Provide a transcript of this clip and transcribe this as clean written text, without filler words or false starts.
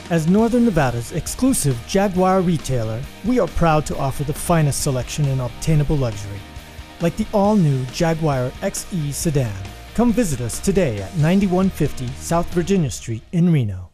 As Northern Nevada's exclusive Jaguar retailer, we are proud to offer the finest selection in obtainable luxury, like the all-new Jaguar XE Sedan. Come visit us today at 9150 South Virginia Street in Reno.